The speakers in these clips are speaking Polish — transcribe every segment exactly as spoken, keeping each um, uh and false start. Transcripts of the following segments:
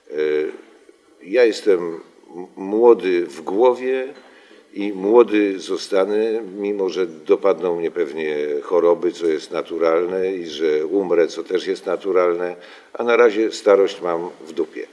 Ja jestem młody w głowie i młody zostanę, mimo że dopadną mnie pewnie choroby, co jest naturalne, i że umrę, co też jest naturalne, a na razie starość mam w dupie.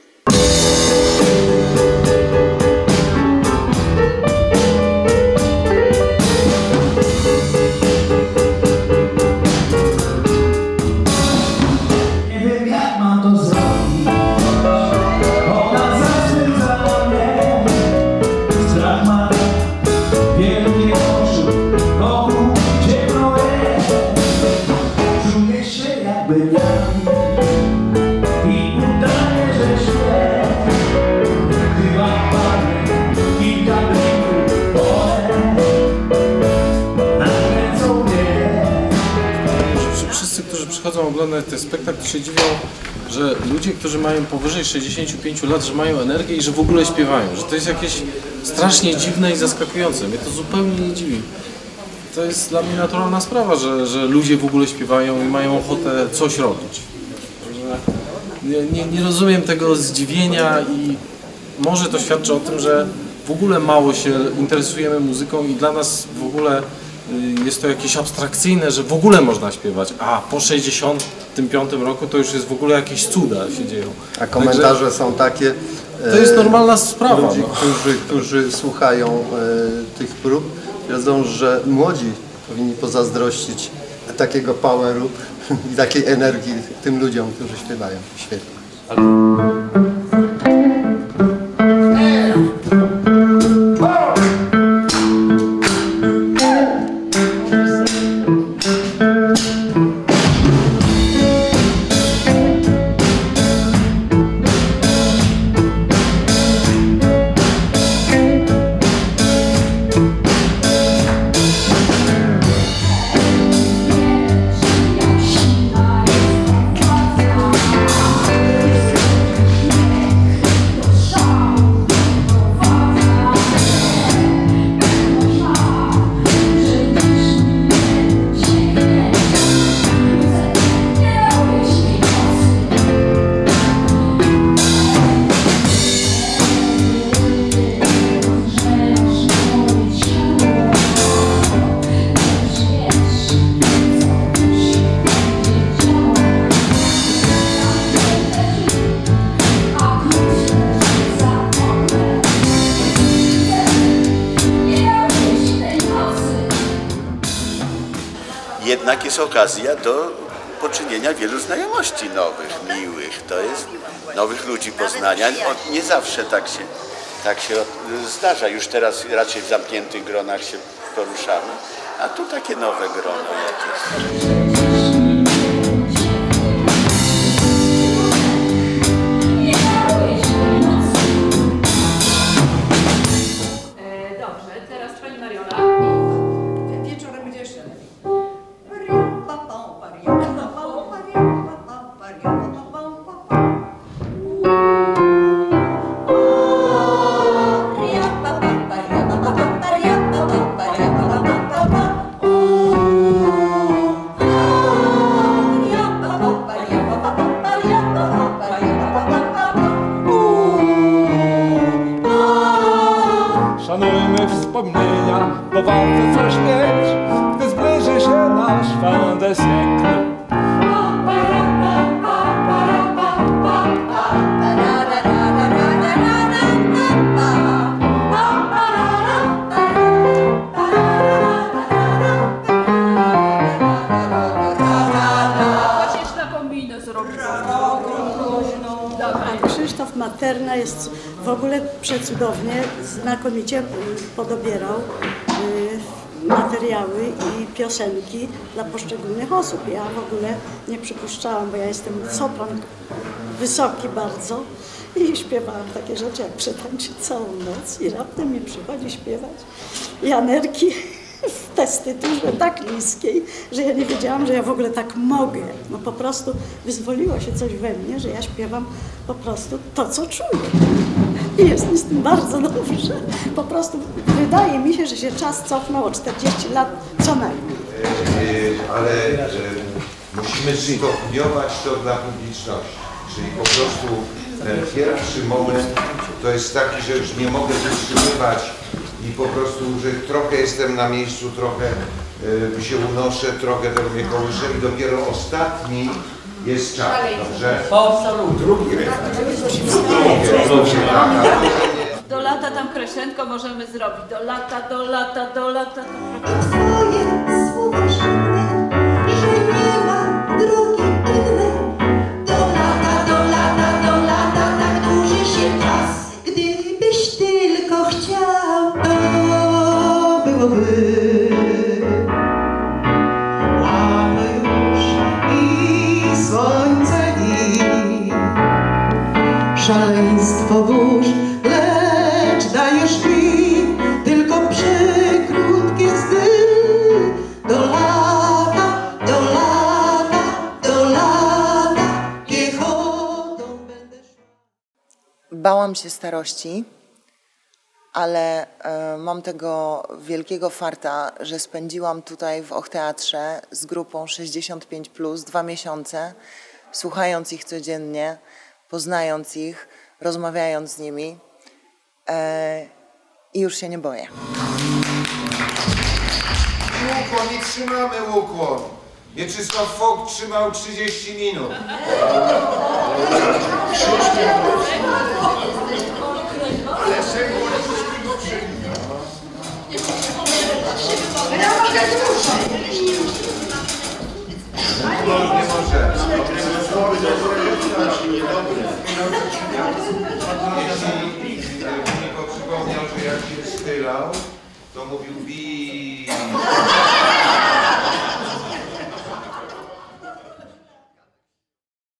Wszyscy, którzy przychodzą oglądać ten spektakl, się dziwią, że ludzie, którzy mają powyżej sześćdziesięciu pięciu lat, że mają energię i że w ogóle śpiewają, że to jest jakieś strasznie dziwne i zaskakujące. Mnie to zupełnie nie dziwi. To jest dla mnie naturalna sprawa, że, że ludzie w ogóle śpiewają i mają ochotę coś robić. Nie, nie, nie rozumiem tego zdziwienia i może to świadczy o tym, że w ogóle mało się interesujemy muzyką i dla nas w ogóle jest to jakieś abstrakcyjne, że w ogóle można śpiewać, a po sześćdziesiątym piątym roku to już jest w ogóle jakieś cuda się dzieją. A komentarze Także są takie... To jest normalna sprawa. Ludzi, no. którzy, którzy słuchają e, tych prób, wiedzą, że młodzi powinni pozazdrościć takiego poweru i takiej energii tym ludziom, którzy śpiewają. Świetnie. Jednak jest okazja do poczynienia wielu znajomości nowych, miłych. To jest nowych ludzi poznania. Nie zawsze tak się, tak się zdarza. Już teraz raczej w zamkniętych gronach się poruszamy, a tu takie nowe grono jakieś. Szanujmy wspomnienia, bo warto coś mieć, gdy zbliży się nasz fin de siècle. Krzysztof Materna jest w ogóle przecudownie, znakomicie podobierał materiały i piosenki dla poszczególnych osób. Ja w ogóle nie przypuszczałam, bo ja jestem sopran wysoki bardzo i śpiewałam takie rzeczy jak Przetańczyć całą noc i raptem mi przychodzi śpiewać Janerki w testyturze tak niskiej, że ja nie wiedziałam, że ja w ogóle tak mogę. No po prostu wyzwoliło się coś we mnie, że ja śpiewam po prostu to, co czuję. I jest mi z tym bardzo dobrze. Po prostu wydaje mi się, że się czas cofnął o czterdzieści lat co najmniej. Ale musimy stopniować to dla publiczności, czyli po prostu ten pierwszy moment to jest taki, że już nie mogę wytrzymywać i po prostu, że trochę jestem na miejscu, trochę y, się unoszę, trochę to mnie kołysze i dopiero ostatni jest czas, dobrze? Drugi Do lata tam crescendo możemy zrobić. Do lata, do lata, do lata. Twoje słowa szepnę, że nie ma drogi innej. Do lata, do lata, do lata, tak dłuży się czas. Gdybyś tylko chciał, to byłoby. Lata już i słońce i szaleństwo burz, lecz dajesz mi tylko przykrótkie sny. Do lata, do lata, do lata, piechotą będę szła. Bałam się starości, ale e, mam tego wielkiego farta, że spędziłam tutaj w Och Teatrze z grupą sześćdziesiąt pięć plus dwa miesiące, słuchając ich codziennie, poznając ich, rozmawiając z nimi e, i już się nie boję. Ukłon i trzymamy ukłon. Mieczysław Fok trzymał trzydzieści minut. Nie może. Jeśli mi przypomniał, że jak się stylał, to mówił bi.